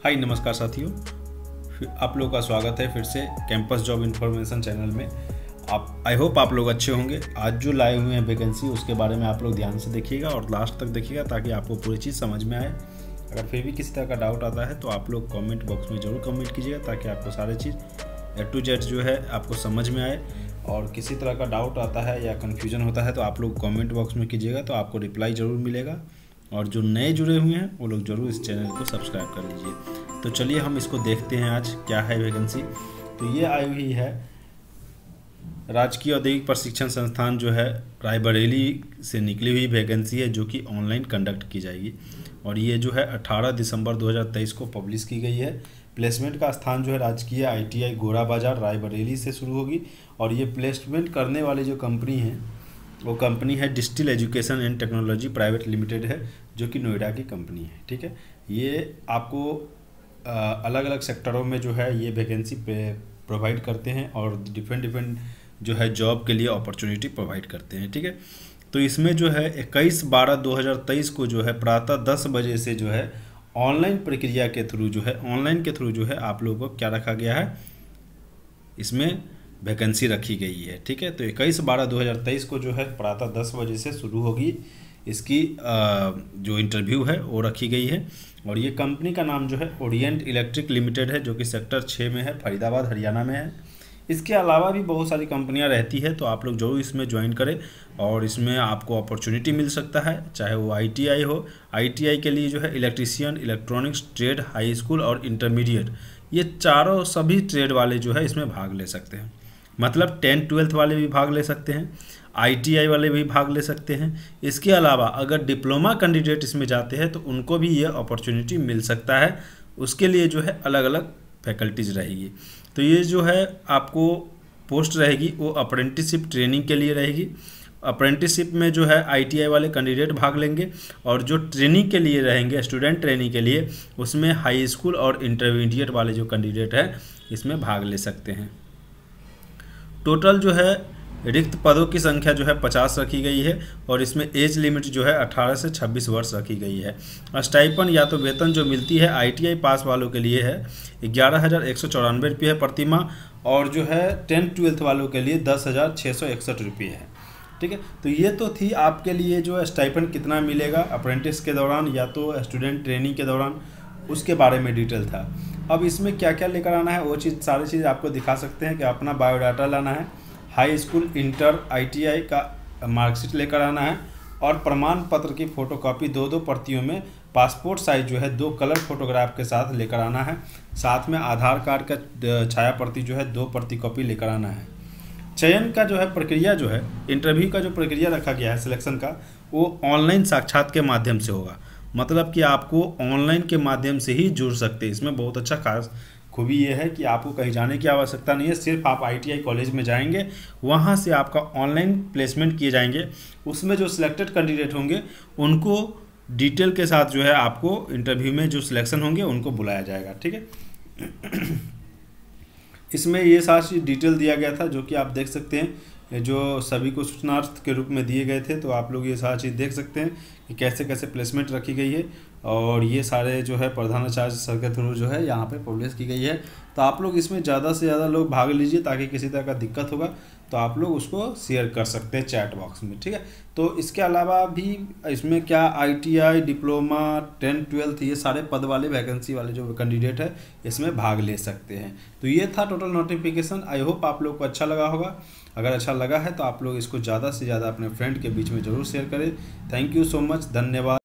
हाय नमस्कार साथियों, आप लोगों का स्वागत है फिर से कैंपस जॉब इन्फॉर्मेशन चैनल में। आप आई होप आप लोग अच्छे होंगे। आज जो लाए हुए हैं वैकेंसी उसके बारे में आप लोग ध्यान से देखिएगा और लास्ट तक देखिएगा ताकि आपको पूरी चीज़ समझ में आए। अगर फिर भी किसी तरह का डाउट आता है तो आप लोग कमेंट बॉक्स में ज़रूर कमेंट कीजिएगा ताकि आपको सारी चीज़ A to Z जो है आपको समझ में आए। और किसी तरह का डाउट आता है या कन्फ्यूजन होता है तो आप लोग कमेंट बॉक्स में कीजिएगा तो आपको रिप्लाई ज़रूर मिलेगा। और जो नए जुड़े हुए हैं वो लोग ज़रूर इस चैनल को सब्सक्राइब कर लीजिए। तो चलिए हम इसको देखते हैं आज क्या है वैकेंसी। तो ये आई हुई है राजकीय औद्योगिक प्रशिक्षण संस्थान जो है रायबरेली से निकली हुई वैकेंसी है जो कि ऑनलाइन कंडक्ट की जाएगी। और ये जो है 18 दिसंबर 2023 को पब्लिश की गई है। प्लेसमेंट का स्थान जो है राजकीय ITI गोरा बाजार रायबरेली से शुरू होगी। और ये प्लेसमेंट करने वाली जो कंपनी है वो कंपनी है Distil education and technology private limited है जो कि नोएडा की कंपनी है। ठीक है, ये आपको अलग अलग सेक्टरों में जो है ये वैकेंसी प्रोवाइड करते हैं और डिफरेंट जो है जॉब के लिए अपॉर्चुनिटी प्रोवाइड करते हैं। ठीक है, तो इसमें जो है 21/12/2023 को जो है प्रातः 10 बजे से जो है ऑनलाइन प्रक्रिया के थ्रू जो है आप लोगों को क्या रखा गया है, इसमें वैकेंसी रखी गई है। ठीक है, तो 21/12/2023 को जो है प्रातः 10 बजे से शुरू होगी इसकी जो इंटरव्यू है वो रखी गई है। और ये कंपनी का नाम जो है ओरिएंट इलेक्ट्रिक लिमिटेड है जो कि सेक्टर 6 में है, फरीदाबाद हरियाणा में है। इसके अलावा भी बहुत सारी कंपनियां रहती है तो आप लोग जरूर इसमें ज्वाइन करें और इसमें आपको अपॉर्चुनिटी मिल सकता है, चाहे वो ITI हो। ITI के लिए जो है electrician, electronics trade, high school और इंटरमीडिएट, ये चारों सभी ट्रेड वाले जो है इसमें भाग ले सकते हैं। मतलब 10-12 वाले भी भाग ले सकते हैं, ITI वाले भी भाग ले सकते हैं। इसके अलावा अगर डिप्लोमा कैंडिडेट इसमें जाते हैं तो उनको भी ये अपॉर्चुनिटी मिल सकता है। उसके लिए जो है अलग अलग फैकल्टीज़ रहेगी। तो ये जो है आपको पोस्ट रहेगी वो अप्रेंटिसशिप ट्रेनिंग के लिए रहेगी। अप्रेंटिसशिप में जो है ITI वाले कैंडिडेट भाग लेंगे और जो ट्रेनिंग के लिए रहेंगे, स्टूडेंट ट्रेनिंग के लिए, उसमें हाई स्कूल और इंटरमीडिएट वाले जो कैंडिडेट हैं इसमें भाग ले सकते हैं। टोटल जो है रिक्त पदों की संख्या जो है 50 रखी गई है और इसमें एज लिमिट जो है 18 से 26 वर्ष रखी गई है। स्टाइपन या तो वेतन जो मिलती है ITI पास वालों के लिए है 11,194 रुपये है प्रति माह और जो है 10-12 वालों के लिए 10,661 रुपये है। ठीक है, तो ये तो थी आपके लिए जो स्टाइपन कितना मिलेगा अप्रेंटिस के दौरान या तो स्टूडेंट ट्रेनिंग के दौरान, उसके बारे में डिटेल था। अब इसमें क्या क्या लेकर आना है वो सारी चीज़ आपको दिखा सकते हैं कि अपना बायोडाटा लाना है, हाई स्कूल, इंटर, ITI का मार्कशीट लेकर आना है और प्रमाण पत्र की फ़ोटोकॉपी 2-2 प्रतियों में पासपोर्ट साइज जो है 2 कलर फोटोग्राफ के साथ लेकर आना है। साथ में आधार कार्ड का छाया प्रति जो है 2 प्रति कॉपी लेकर आना है। चयन का जो है प्रक्रिया जो है, इंटरव्यू का जो प्रक्रिया रखा गया है सिलेक्शन का, वो ऑनलाइन साक्षात के माध्यम से होगा। मतलब कि आपको ऑनलाइन के माध्यम से ही जुड़ सकते हैं। इसमें बहुत अच्छा खास खूबी ये है कि आपको कहीं जाने की आवश्यकता नहीं है, सिर्फ आप ITI कॉलेज में जाएंगे, वहाँ से आपका ऑनलाइन प्लेसमेंट किए जाएंगे। उसमें जो सिलेक्टेड कैंडिडेट होंगे उनको डिटेल के साथ जो है आपको इंटरव्यू में जो सिलेक्शन होंगे उनको बुलाया जाएगा। ठीक है, इसमें ये सारी डिटेल दिया गया था जो कि आप देख सकते हैं, जो सभी को सूचनार्थ के रूप में दिए गए थे। तो आप लोग ये सारी चीज़ देख सकते हैं कि कैसे कैसे प्लेसमेंट रखी गई है और ये सारे जो है प्रधानाचार्य सर के थ्रू जो है यहाँ पे पब्लिश की गई है। तो आप लोग इसमें ज़्यादा से ज़्यादा लोग भाग लीजिए ताकि किसी तरह का दिक्कत होगा तो आप लोग उसको शेयर कर सकते हैं चैट बॉक्स में। ठीक है, तो इसके अलावा भी इसमें क्या ITI, डिप्लोमा, 10-12 ये सारे पद वाले वैकेंसी वाले जो कैंडिडेट है इसमें भाग ले सकते हैं। तो ये था टोटल नोटिफिकेशन। आई होप आप लोग को अच्छा लगा होगा। अगर अच्छा लगा है तो आप लोग इसको ज़्यादा से ज़्यादा अपने फ्रेंड के बीच में ज़रूर शेयर करें। थैंक यू सो मच, धन्यवाद।